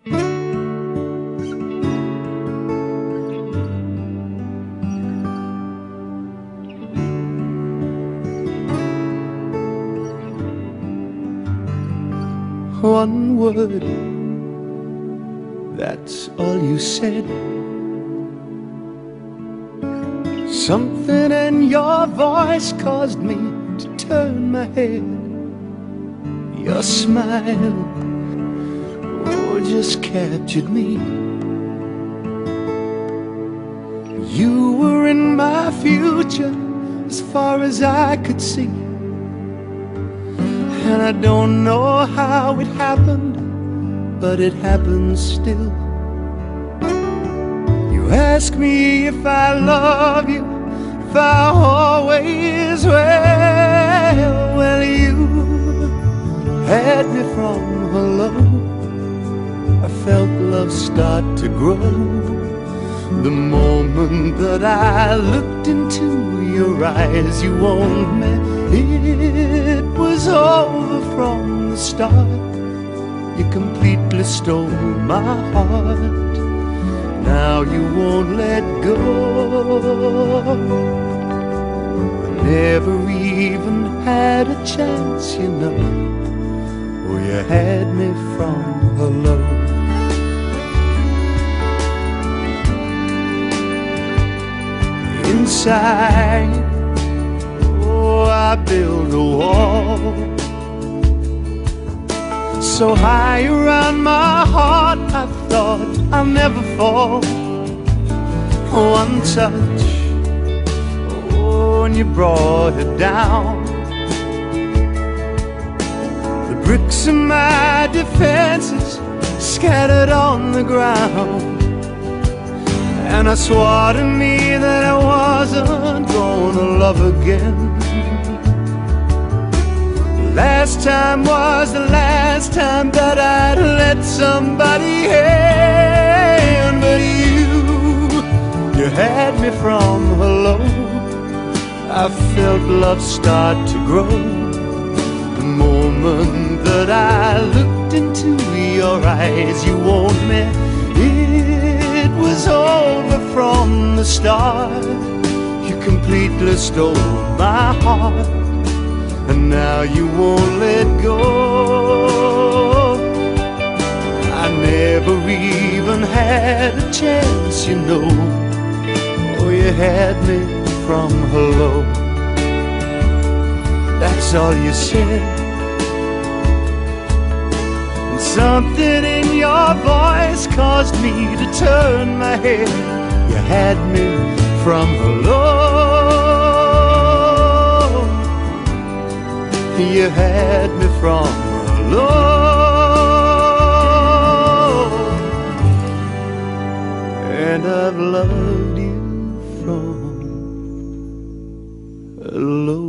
One word, that's all you said. Something in your voice caused me to turn my head. Your smile, oh, just captured me. You were in my future as far as I could see. And I don't know how it happened, but it happened still. You ask me if I love you, if I always will. Well, you had me from hello. I felt love start to grow the moment that I looked into your eyes. You owned me, it was over from the start. You completely stole my heart. Now you won't let go. I never even had a chance, you know. Oh, you had me from hello. Inside, oh, I built a wall so high around my heart, I thought I'll never fall. One touch, oh, and you brought it down. The bricks of my defenses scattered on the ground. And I swore to me that I wasn't gonna love again. Last time was the last time that I'd let somebody in. But you had me from hello. I felt love start to grow the moment that I looked into your eyes. You owned me, it was over from the start. You completely stole my heart, and now you won't let go. I never even had a chance, you know. Oh, you had me from hello. That's all you said. And something in your voice caused me to turn my head. You had me from hello. You had me from hello, and I've loved you from hello.